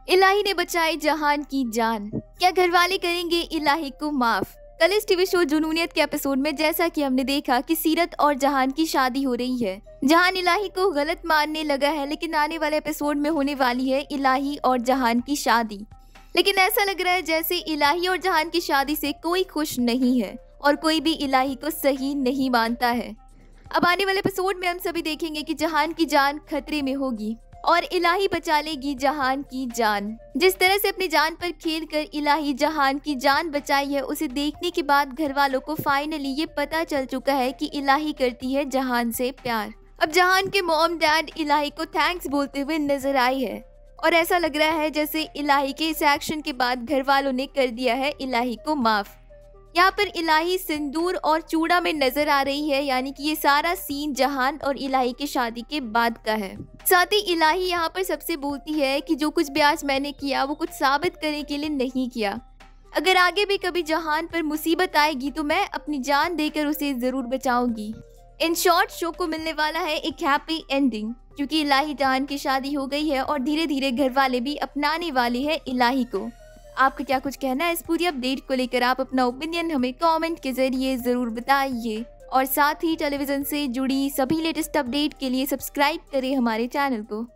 इलाही ने बचाई जहान की जान, क्या घरवाले करेंगे इलाही को माफ। कल इस टीवी शो जुनूनियत के एपिसोड में जैसा कि हमने देखा कि सीरत और जहान की शादी हो रही है। जहान इलाही को गलत मानने लगा है, लेकिन आने वाले एपिसोड में होने वाली है इलाही और जहान की शादी। लेकिन ऐसा लग रहा है जैसे इलाही और जहान की शादी से कोई खुश नहीं है और कोई भी इलाही को सही नहीं मानता है। अब आने वाले एपिसोड में हम सभी देखेंगे कि जहान की जान खतरे में होगी और इलाही बचा लेगी जहान की जान। जिस तरह से अपनी जान पर खेलकर इलाही जहान की जान बचाई है, उसे देखने के बाद घर वालों को फाइनली ये पता चल चुका है कि इलाही करती है जहान से प्यार। अब जहान के मॉम डैड इलाही को थैंक्स बोलते हुए नजर आई है और ऐसा लग रहा है जैसे इलाही के इस एक्शन के बाद घर वालों ने कर दिया है इलाही को माफ। यहाँ पर इलाही सिंदूर और चूड़ा में नजर आ रही है, यानी कि ये सारा सीन जहान और इलाही की शादी के बाद का है। साथ ही इलाही यहाँ पर सबसे बोलती है कि जो कुछ भी आज मैंने किया वो कुछ साबित करने के लिए नहीं किया। अगर आगे भी कभी जहान पर मुसीबत आएगी तो मैं अपनी जान देकर उसे जरूर बचाऊंगी। इन शॉर्ट शो को मिलने वाला है एक हैप्पी एंडिंग, क्योंकि इलाही जहान की शादी हो गई है और धीरे धीरे घर वाले भी अपनाने वाले हैं इलाही को। आपका क्या कुछ कहना है इस पूरी अपडेट को लेकर? आप अपना ओपिनियन हमें कमेंट के जरिए जरूर बताइए और साथ ही टेलीविजन से जुड़ी सभी लेटेस्ट अपडेट के लिए सब्सक्राइब करें हमारे चैनल को।